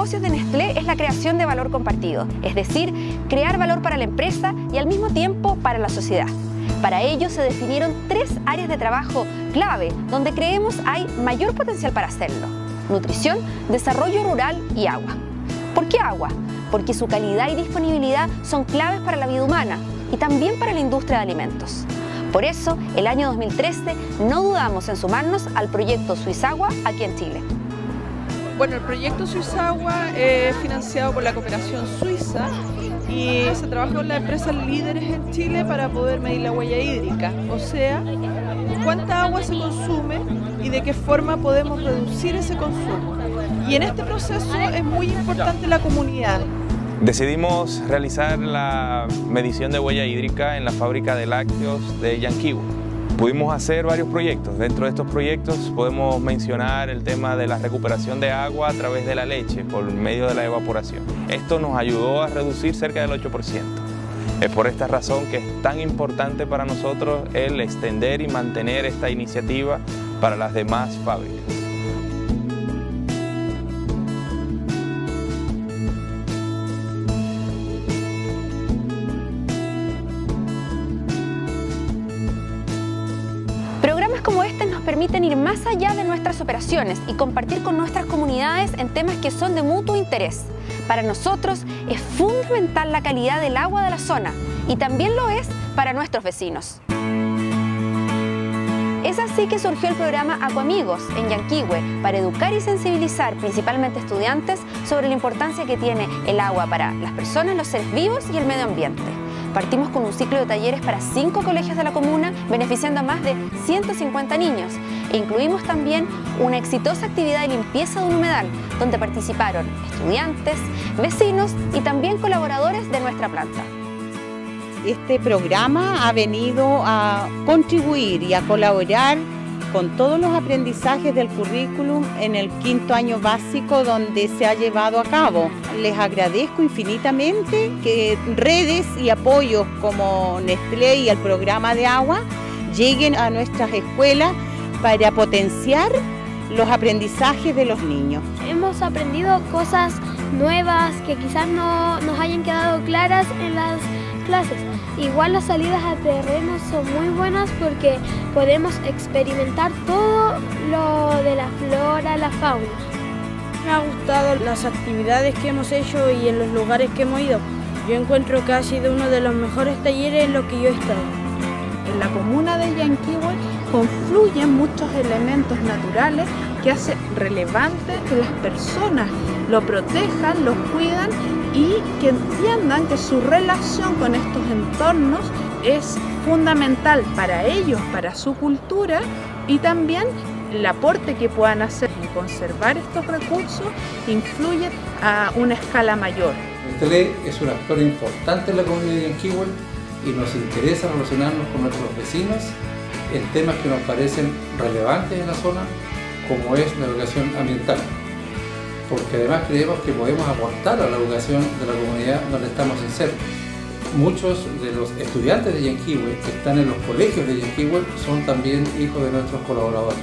negocios de Nestlé es la creación de valor compartido, es decir, crear valor para la empresa y al mismo tiempo para la sociedad. Para ello se definieron 3 áreas de trabajo clave donde creemos hay mayor potencial para hacerlo: nutrición, desarrollo rural y agua. ¿Por qué agua? Porque su calidad y disponibilidad son claves para la vida humana y también para la industria de alimentos. Por eso, el año 2013 no dudamos en sumarnos al proyecto Suizagua aquí en Chile. Bueno, el proyecto Suizagua es financiado por la cooperación suiza y se trabaja con las empresas líderes en Chile para poder medir la huella hídrica, o sea, cuánta agua se consume y de qué forma podemos reducir ese consumo. Y en este proceso es muy importante la comunidad. Decidimos realizar la medición de huella hídrica en la fábrica de lácteos de Yanquihue. Pudimos hacer varios proyectos. Dentro de estos proyectos podemos mencionar el tema de la recuperación de agua a través de la leche por medio de la evaporación. Esto nos ayudó a reducir cerca del 8%. Es por esta razón que es tan importante para nosotros el extender y mantener esta iniciativa para las demás fábricas. Programas como este nos permiten ir más allá de nuestras operaciones y compartir con nuestras comunidades en temas que son de mutuo interés. Para nosotros es fundamental la calidad del agua de la zona y también lo es para nuestros vecinos. Es así que surgió el programa Acuamigos en Yanquihue para educar y sensibilizar principalmente estudiantes sobre la importancia que tiene el agua para las personas, los seres vivos y el medio ambiente. Partimos con un ciclo de talleres para 5 colegios de la comuna, beneficiando a más de 150 niños. E incluimos también una exitosa actividad de limpieza de un humedal, donde participaron estudiantes, vecinos y también colaboradores de nuestra planta. Este programa ha venido a contribuir y a colaborar con todos los aprendizajes del currículum en el 5º año básico donde se ha llevado a cabo. Les agradezco infinitamente que redes y apoyos como Nestlé y el programa de agua lleguen a nuestras escuelas para potenciar los aprendizajes de los niños. Hemos aprendido cosas nuevas que quizás no nos hayan quedado claras en las clases. Igual las salidas a terreno son muy buenas porque podemos experimentar todo lo de la flora, la fauna. Me ha gustado las actividades que hemos hecho y en los lugares que hemos ido. Yo encuentro que ha sido uno de los mejores talleres en los que yo he estado. En la comuna de Yanquihue confluyen muchos elementos naturales que hacen relevante que las personas lo protejan, lo cuidan y que entiendan que su relación con estos entornos es fundamental para ellos, para su cultura y también el aporte que puedan hacer en conservar estos recursos influye a una escala mayor. Nestlé es un actor importante en la comunidad de Yanquihue y nos interesa relacionarnos con nuestros vecinos en temas que nos parecen relevantes en la zona, como es la educación ambiental, porque además creemos que podemos aportar a la educación de la comunidad donde estamos insertos. Muchos de los estudiantes de Yanquihue que están en los colegios de Yanquihue son también hijos de nuestros colaboradores.